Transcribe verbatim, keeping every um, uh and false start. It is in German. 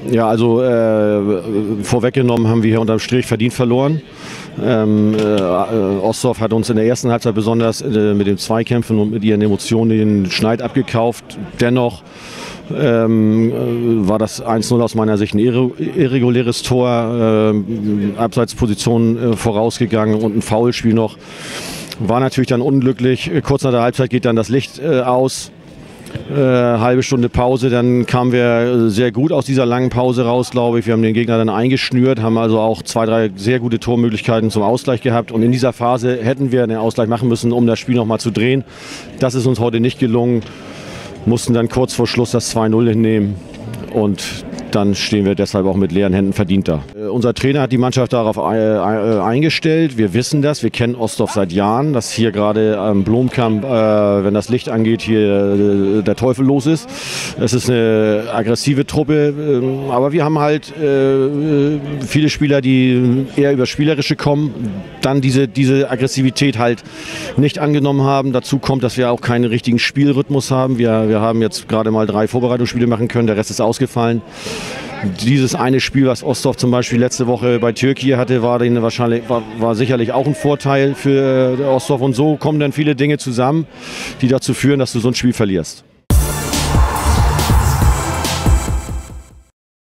Ja, also äh, vorweggenommen haben wir hier unterm Strich verdient verloren. Ähm, äh, Ostdorf hat uns in der ersten Halbzeit besonders äh, mit den Zweikämpfen und mit ihren Emotionen den Schneid abgekauft. Dennoch ähm, äh, war das eins null aus meiner Sicht ein irre, irreguläres Tor, äh, Abseitsposition äh, vorausgegangen und ein Foulspiel noch. War natürlich dann unglücklich. Kurz nach der Halbzeit geht dann das Licht äh, aus. Äh, halbe Stunde Pause, dann kamen wir sehr gut aus dieser langen Pause raus, glaube ich. Wir haben den Gegner dann eingeschnürt, haben also auch zwei, drei sehr gute Tormöglichkeiten zum Ausgleich gehabt. Und in dieser Phase hätten wir den Ausgleich machen müssen, um das Spiel nochmal zu drehen. Das ist uns heute nicht gelungen. Mussten dann kurz vor Schluss das zwei null hinnehmen. Und dann stehen wir deshalb auch mit leeren Händen verdient da. Äh, unser Trainer hat die Mannschaft darauf äh, äh, eingestellt. Wir wissen das, wir kennen Ostdorf seit Jahren, dass hier gerade am Blomkamp, äh, wenn das Licht angeht, hier äh, der Teufel los ist. Es ist eine aggressive Truppe, äh, aber wir haben halt äh, viele Spieler, die eher über Spielerische kommen, dann diese, diese Aggressivität halt nicht angenommen haben. Dazu kommt, dass wir auch keinen richtigen Spielrhythmus haben. Wir, wir haben jetzt gerade mal drei Vorbereitungsspiele machen können, der Rest ist ausgefallen. Dieses eine Spiel, was Ostdorf zum Beispiel letzte Woche bei Türkei hatte, war, denen wahrscheinlich, war, war sicherlich auch ein Vorteil für Ostdorf. Und so kommen dann viele Dinge zusammen, die dazu führen, dass du so ein Spiel verlierst.